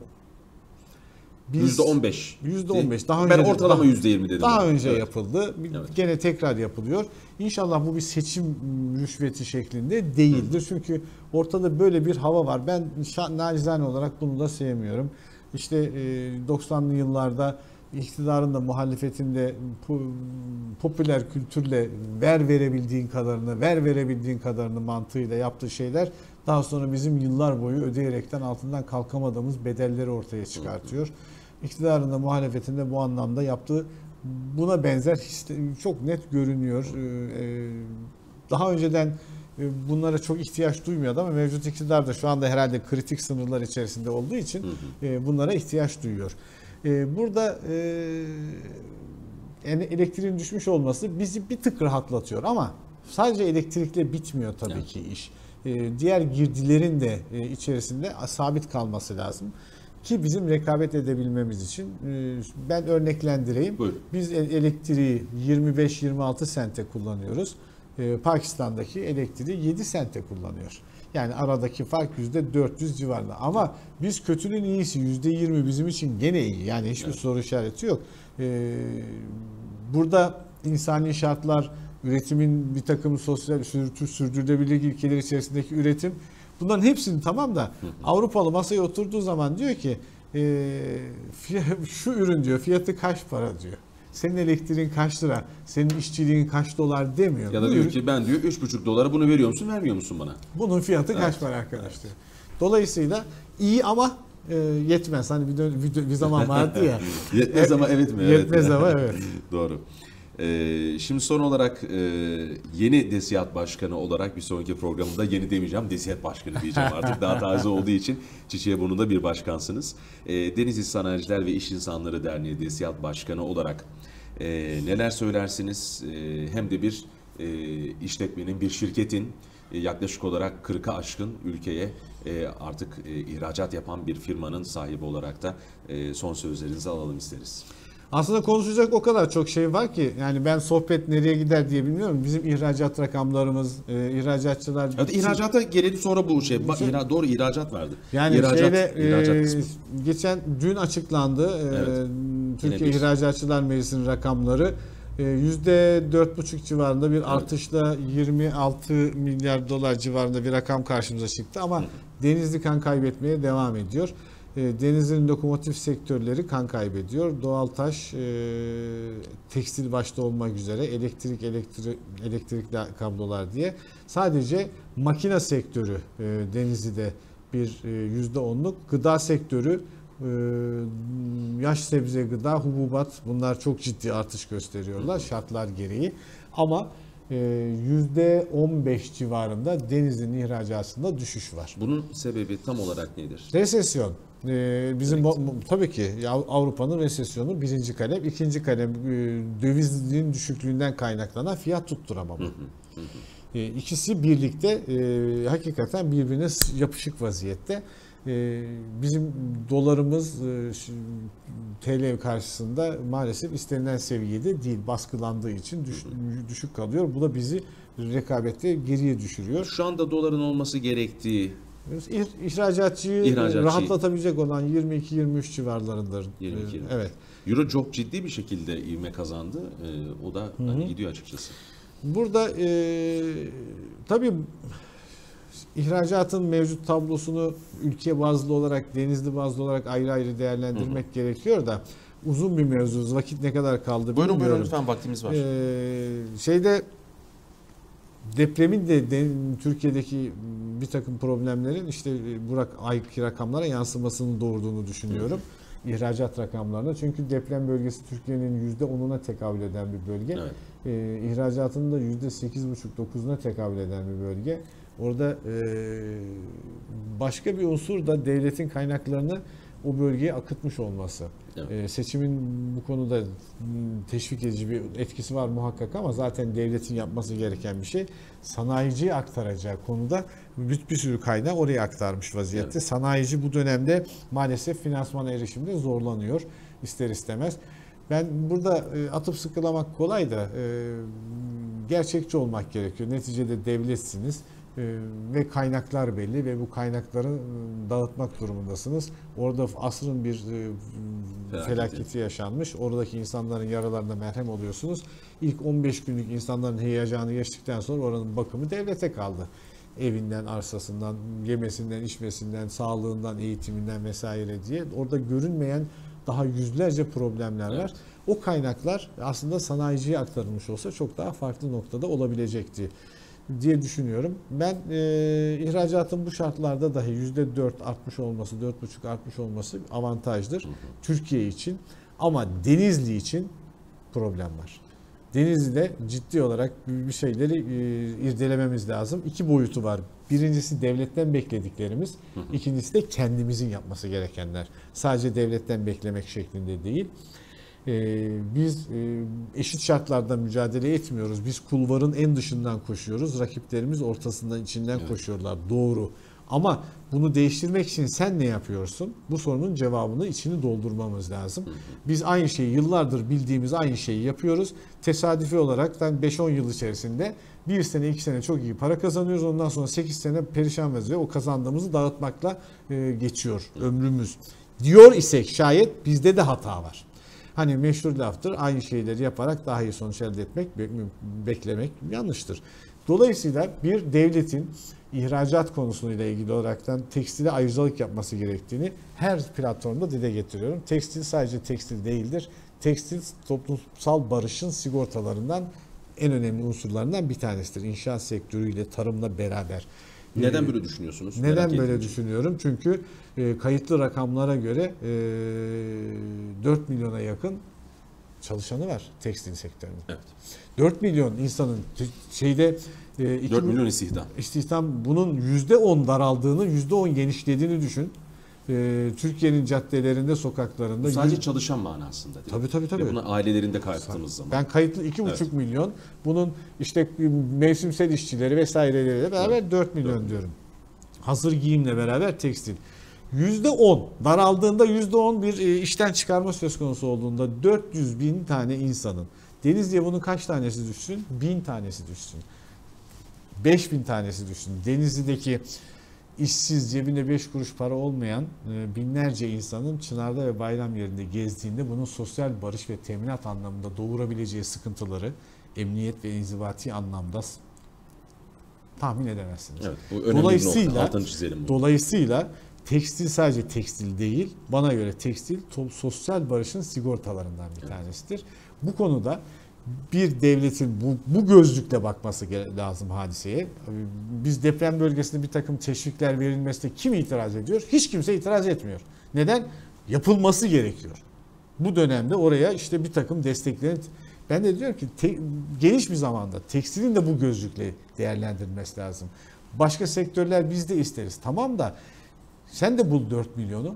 %15. %15. Daha Ben önce ortalama %20 dedim. Daha önce Evet. yapıldı. Evet. Gene tekrar yapılıyor. İnşallah bu bir seçim rüşveti şeklinde değildir. Çünkü ortada böyle bir hava var. Ben nacizane olarak bunu da sevmiyorum. İşte 90'lı yıllarda iktidarın da muhalefetin de popüler kültürle ver verebildiğin kadarını mantığıyla yaptığı şeyler daha sonra bizim yıllar boyu ödeyerekten altından kalkamadığımız bedelleri ortaya çıkartıyor. İktidarın da muhalefetin de bu anlamda yaptığı buna benzer çok net görünüyor. Daha önceden bunlara çok ihtiyaç duymuyordu ama mevcut iktidar da şu anda herhalde kritik sınırlar içerisinde olduğu için bunlara ihtiyaç duyuyor. Burada elektriğin düşmüş olması bizi bir tık rahatlatıyor ama sadece elektrikle bitmiyor tabii ki iş. Diğer girdilerin de içerisinde sabit kalması lazım ki bizim rekabet edebilmemiz için. Ben örneklendireyim. Buyurun. Biz elektriği 25-26 sente kullanıyoruz. Pakistan'daki elektriği 7 sente kullanıyor. Yani aradaki fark %400 civarında. Ama biz kötünün iyisi %20 bizim için gene iyi. Yani hiçbir soru işareti yok. Burada insani şartlar, üretimin bir takım sosyal sürdürülebilir ilkeler içerisindeki üretim, bunların hepsini tamam da Avrupalı masaya oturduğu zaman diyor ki şu ürün diyor fiyatı kaç para diyor. Senin elektriğin kaç lira, senin işçiliğin kaç dolar demiyor. Ya da diyor ki ben diyor 3,5 dolara bunu veriyor musun, vermiyor musun bana? Bunun fiyatı kaç para arkadaş diyor. Dolayısıyla iyi ama yetmez. Hani bir zaman vardı ya. Yetmez ama evet mi? Yetmez Evet. ama evet. Doğru. Şimdi son olarak yeni DESİAD Başkanı olarak bir sonraki programda yeni demeyeceğim, DESİAD Başkanı diyeceğim artık daha taze olduğu için çiçeğe burnunda bir başkansınız. Denizli Sanayiciler ve İş İnsanları Derneği DESİAD Başkanı olarak neler söylersiniz? Hem de bir işletmenin, bir şirketin yaklaşık olarak 40'a aşkın ülkeye artık ihracat yapan bir firmanın sahibi olarak da son sözlerinizi alalım isteriz. Aslında konuşacak o kadar çok şey var ki yani ben sohbet nereye gider diye bilmiyorum. Bizim ihracat rakamlarımız, ihracatçılar... Evet, ihracata gelelim sonra bu şey. Doğru ihracat vardı. Yani ihracat kısmı. geçen dün açıklandı Evet. Türkiye İhracatçılar Meclisi'nin rakamları. %4,5 civarında bir artışla 26 milyar dolar civarında bir rakam karşımıza çıktı ama Denizli kan kaybetmeye devam ediyor. Denizli'nin lokomotif sektörleri kan kaybediyor. Doğaltaş, tekstil başta olmak üzere elektrikli kablolar diye. Sadece makine sektörü Denizli'de bir %10'luk. Gıda sektörü, yaş sebze gıda, hububat bunlar çok ciddi artış gösteriyorlar şartlar gereği. Ama %15 civarında Denizli'nin ihracatında düşüş var. Bunun sebebi tam olarak nedir? Resesyon. Bizim tabii ki Avrupa'nın resesyonu birinci kalem, ikinci kalem dövizin düşüklüğünden kaynaklanan fiyat tutturamama. İkisi birlikte hakikaten birbirine yapışık vaziyette. Bizim dolarımız TL karşısında maalesef istenilen seviyede değil, baskılandığı için düşük kalıyor. Bu da bizi rekabette geriye düşürüyor. Şu anda doların olması gerektiği İhracatçıyı rahatlatabilecek olan 22-23 civarlarındır. 22. Evet. Euro çok ciddi bir şekilde ivme kazandı. O da gidiyor açıkçası. Burada tabii İhracatın mevcut tablosunu ülke bazlı olarak, denizli bazlı olarak ayrı ayrı değerlendirmek gerekiyor da uzun bir mevzu. Vakit ne kadar kaldı bilmiyorum. Buyurun lütfen, vaktimiz var. Depremin de Türkiye'deki bir takım problemlerin işte bu ayki rakamlara yansımasını doğurduğunu düşünüyorum. İhracat rakamlarına. Çünkü deprem bölgesi Türkiye'nin %10'una tekabül eden bir bölge. Evet. İhracatının da %8,5-9'una tekabül eden bir bölge. Orada başka bir unsur da devletin kaynaklarını o bölgeye akıtmış olması. Evet. Seçimin bu konuda teşvik edici bir etkisi var muhakkak ama zaten devletin yapması gereken bir şey. Sanayiciye aktaracağı konuda bir sürü kaynağı oraya aktarmış vaziyette. Evet. Sanayici bu dönemde maalesef finansmana erişimde zorlanıyor ister istemez. Ben burada atıp sıkılamak kolay da gerçekçi olmak gerekiyor. Neticede devletsiniz. Ve kaynaklar belli ve bu kaynakları dağıtmak durumundasınız. Orada asrın bir felaketi yaşanmış. Oradaki insanların yaralarına merhem oluyorsunuz. İlk 15 günlük insanların heyecanı geçtikten sonra oranın bakımı devlete kaldı. Evinden, arsasından, yemesinden, içmesinden, sağlığından, eğitiminden vesaire diye. Orada görünmeyen daha yüzlerce problemler var. O kaynaklar aslında sanayiciye aktarılmış olsa çok daha farklı noktada olabilecekti diye düşünüyorum. Ben ihracatın bu şartlarda dahi %4 artmış olması, 4,5 artmış olması avantajdır Türkiye için. Ama Denizli için problem var. Denizli'de ciddi olarak bir şeyleri irdelememiz lazım. İki boyutu var. Birincisi devletten beklediklerimiz, ikincisi de kendimizin yapması gerekenler. Sadece devletten beklemek şeklinde değil. Biz eşit şartlarda mücadele etmiyoruz. Biz kulvarın en dışından koşuyoruz. Rakiplerimiz ortasından, içinden koşuyorlar. Doğru. Ama bunu değiştirmek için sen ne yapıyorsun? Bu sorunun cevabını içini doldurmamız lazım. Biz aynı şeyi yıllardır bildiğimiz aynı şeyi yapıyoruz. Tesadüfi olarak 5-10 yıl içerisinde 1 sene 2 sene çok iyi para kazanıyoruz. Ondan sonra 8 sene perişan vaziyette o kazandığımızı dağıtmakla geçiyor ömrümüz. Diyor isek şayet bizde de hata var. Hani meşhur laftır, aynı şeyleri yaparak daha iyi sonuç elde etmek, beklemek yanlıştır. Dolayısıyla bir devletin ihracat konusuyla ilgili olaraktan tekstile ayrıcalık yapması gerektiğini her platformda dile getiriyorum. Tekstil sadece tekstil değildir. Tekstil toplumsal barışın sigortalarından en önemli unsurlarından bir tanesidir. İnşaat sektörüyle, tarımla beraber. Neden böyle düşünüyorsunuz? Neden böyle düşünüyorum? Çünkü kayıtlı rakamlara göre 4 milyona yakın çalışanı var tekstil sektöründe. Evet. 4 milyon insanın 4 milyon istihdam bunun %10 daraldığını, %10 genişlediğini düşün. Türkiye'nin caddelerinde, sokaklarında. Sadece çalışan manasında değil mi? Tabii. Ve buna ailelerinde kaydırdığımız zaman. Ben kayıtlı 2,5 milyon. Bunun işte mevsimsel işçileri vesaireleriyle beraber 4 milyon diyorum. Hazır giyimle beraber tekstil. %10 daraldığında %10 bir işten çıkarma söz konusu olduğunda 400 bin tane insanın. Denizli'ye bunun kaç tanesi düşsün? 1000 tanesi düşsün. 5000 tanesi düşsün. Denizli'deki işsiz, cebinde 5 kuruş para olmayan binlerce insanın Çınar'da ve bayram yerinde gezdiğinde bunun sosyal barış ve teminat anlamında doğurabileceği sıkıntıları emniyet ve inzivati anlamda tahmin edemezsiniz. Evet, bu önemli bir nokta. Altını çizelim. Dolayısıyla tekstil sadece tekstil değil, bana göre tekstil sosyal barışın sigortalarından bir tanesidir. Bu konuda bir devletin bu gözlükle bakması lazım hadiseye. Biz deprem bölgesinde bir takım teşvikler verilmesine kim itiraz ediyor? Hiç kimse itiraz etmiyor. Neden? Yapılması gerekiyor. Bu dönemde oraya işte bir takım desteklerin. Ben de diyorum ki geniş bir zamanda tekstilin de bu gözlükle değerlendirilmesi lazım. Başka sektörler biz de isteriz. Tamam da sen de bul 4 milyonu.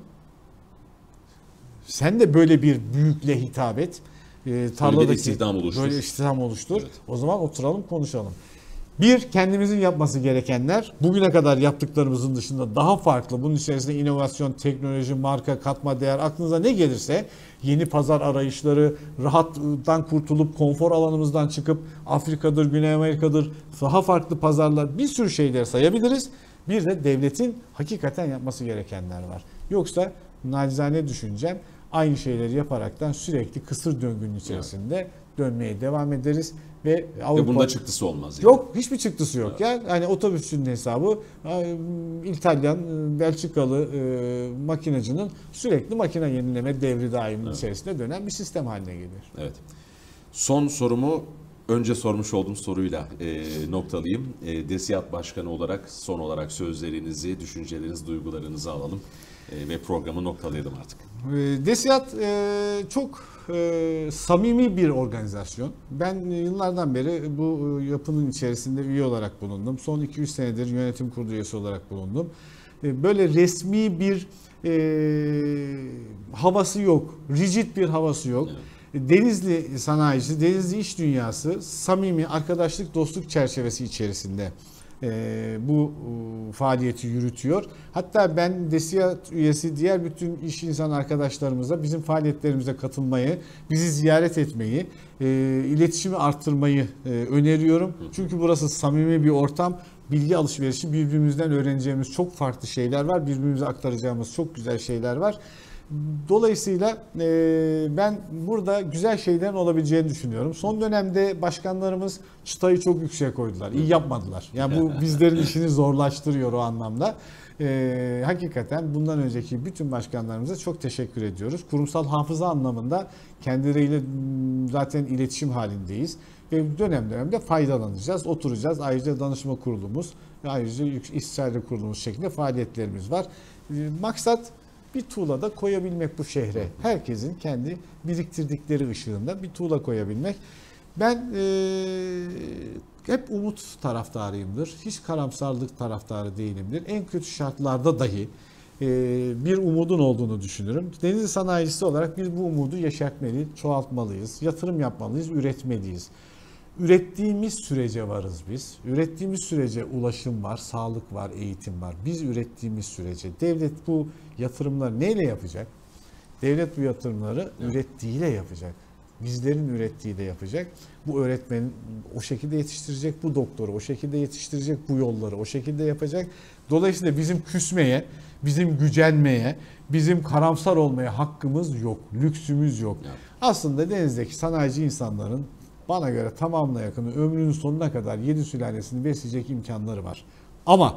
Sen de böyle bir büyükle hitap et. Böyle istihdam oluştur. Evet. O zaman oturalım konuşalım. Bir, kendimizin yapması gerekenler bugüne kadar yaptıklarımızın dışında daha farklı. Bunun içerisinde inovasyon, teknoloji, marka, katma değer, aklınıza ne gelirse yeni pazar arayışları, rahattan kurtulup konfor alanımızdan çıkıp Afrika'dır, Güney Amerika'dır, daha farklı pazarlar, bir sürü şeyler sayabiliriz. Bir de devletin hakikaten yapması gerekenler var. Yoksa nacizane düşüncem aynı şeyleri yaparaktan sürekli kısır döngünün içerisinde dönmeye devam ederiz ve Ve bunda çıktısı olmaz. Yani. Yok, hiçbir çıktısı yok. Ya hani otobüsçünün hesabı İtalyan, Belçikalı makinacının sürekli makine yenileme devri daim içerisinde dönen bir sistem haline gelir. Evet. Son sorumu önce sormuş olduğum soruyla noktalayayım. DESİAD Başkanı olarak son olarak sözlerinizi, düşüncelerinizi, duygularınızı alalım ve programı noktalayalım artık. DESİAD çok samimi bir organizasyon. Ben yıllardan beri bu yapının içerisinde üye olarak bulundum. Son 2-3 senedir yönetim kurulu üyesi olarak bulundum. Böyle resmi bir havası yok, rigid bir havası yok. Evet. Denizli sanayisi, Denizli iş dünyası samimi arkadaşlık, dostluk çerçevesi içerisinde bu faaliyeti yürütüyor. Hatta ben DESİAD üyesi diğer bütün iş insan arkadaşlarımıza bizim faaliyetlerimize katılmayı, bizi ziyaret etmeyi, iletişimi arttırmayı öneriyorum. Çünkü burası samimi bir ortam. Bilgi alışverişi, birbirimizden öğreneceğimiz çok farklı şeyler var. Birbirimize aktaracağımız çok güzel şeyler var. Dolayısıyla ben burada güzel şeylerin olabileceğini düşünüyorum. Son dönemde başkanlarımız çıtayı çok yüksek koydular. İyi yapmadılar. Yani bu bizlerin işini zorlaştırıyor o anlamda. Hakikaten bundan önceki bütün başkanlarımıza çok teşekkür ediyoruz. Kurumsal hafıza anlamında kendileriyle zaten iletişim halindeyiz. Ve dönem dönemde faydalanacağız, oturacağız. Ayrıca danışma kurulumuz ve ayrıca istişare kurulumuz şeklinde faaliyetlerimiz var. Maksat bir tuğla da koyabilmek bu şehre. Herkesin kendi biriktirdikleri ışığında bir tuğla koyabilmek. Ben hep umut taraftarıyımdır. Hiç karamsarlık taraftarı değilimdir. En kötü şartlarda dahi bir umudun olduğunu düşünürüm. Denizli sanayicisi olarak biz bu umudu yeşertmeli, çoğaltmalıyız. Yatırım yapmalıyız, üretmeliyiz. Ürettiğimiz sürece varız biz. Ürettiğimiz sürece ulaşım var, sağlık var, eğitim var. Biz ürettiğimiz sürece devlet bu yatırımları neyle yapacak? Devlet bu yatırımları ürettiğiyle yapacak. Bizlerin ürettiğiyle yapacak. Bu öğretmeni o şekilde yetiştirecek, bu doktoru o şekilde yetiştirecek, bu yolları o şekilde yapacak. Dolayısıyla bizim küsmeye, bizim gücenmeye, bizim karamsar olmaya hakkımız yok, lüksümüz yok. Evet. Aslında denizdeki sanayici insanların bana göre tamamına yakını ömrünün sonuna kadar 7 sülalesini besleyecek imkanları var. Ama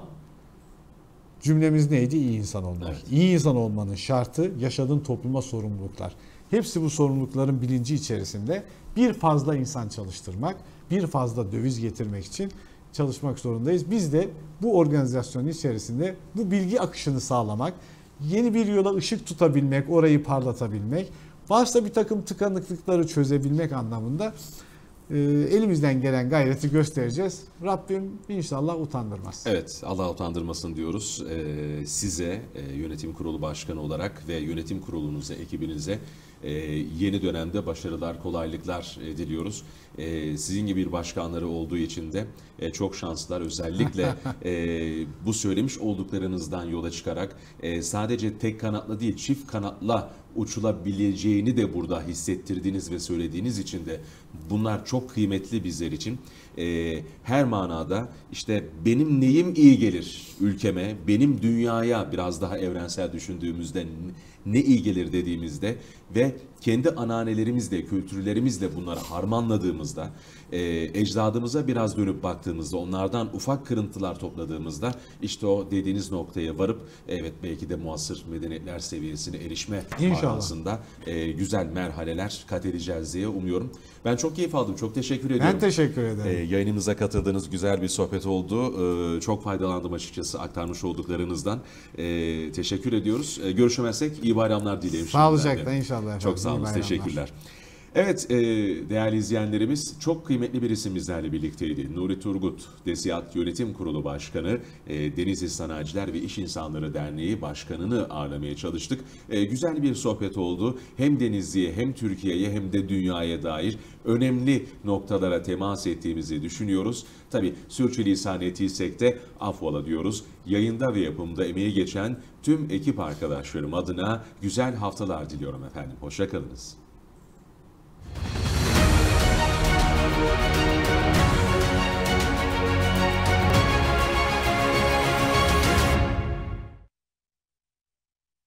cümlemiz neydi? İyi insan olmak. Evet. İyi insan olmanın şartı yaşadığın topluma sorumluluklar. Hepsi bu sorumlulukların bilinci içerisinde bir fazla insan çalıştırmak, bir fazla döviz getirmek için çalışmak zorundayız. Biz de bu organizasyonun içerisinde bu bilgi akışını sağlamak, yeni bir yola ışık tutabilmek, orayı parlatabilmek, varsa bir takım tıkanıklıkları çözebilmek anlamında elimizden gelen gayreti göstereceğiz. Rabbim inşallah utandırmaz. Evet, Allah utandırmasın diyoruz. Size yönetim kurulu başkanı olarak ve yönetim kurulunuza, ekibinize yeni dönemde başarılar, kolaylıklar diliyoruz. Sizin gibi bir başkanları olduğu için de çok şanslılar. Özellikle bu söylemiş olduklarınızdan yola çıkarak sadece tek kanatlı değil, çift kanatla uçulabileceğini de burada hissettirdiğiniz ve söylediğiniz için de bunlar çok kıymetli bizler için. Her manada işte benim neyim iyi gelir ülkeme, benim dünyaya biraz daha evrensel düşündüğümüzde ne iyi gelir dediğimizde ve kendi ananelerimizle, kültürlerimizle bunları harmanladığımızda, ecdadımıza biraz dönüp baktığımızda, onlardan ufak kırıntılar topladığımızda işte o dediğiniz noktaya varıp evet belki de muasır medeniyetler seviyesine erişme manasında güzel merhaleler kat edeceğiz diye umuyorum. Ben çok keyif aldım. Çok teşekkür ediyorum. Ben teşekkür ederim. Yayınımıza katıldığınız güzel bir sohbet oldu. Çok faydalandım açıkçası aktarmış olduklarınızdan. Teşekkür ediyoruz. Görüşemezsek iyi bayramlar dileyim. Sağlıcakla inşallah efendim. Çok sağ olun. Teşekkürler. Evet değerli izleyenlerimiz çok kıymetli bir isim bizlerle birlikteydi. Nuri Turgut, DESİAD Yönetim Kurulu Başkanı, Denizli Sanayiciler ve İş İnsanları Derneği Başkanı'nı ağırlamaya çalıştık. Güzel bir sohbet oldu. Hem Denizli'ye hem Türkiye'ye hem de dünyaya dair önemli noktalara temas ettiğimizi düşünüyoruz. Tabii sürçülisan ettiysek de affola diyoruz. Yayında ve yapımda emeği geçen tüm ekip arkadaşlarım adına güzel haftalar diliyorum efendim. Hoşça kalınız.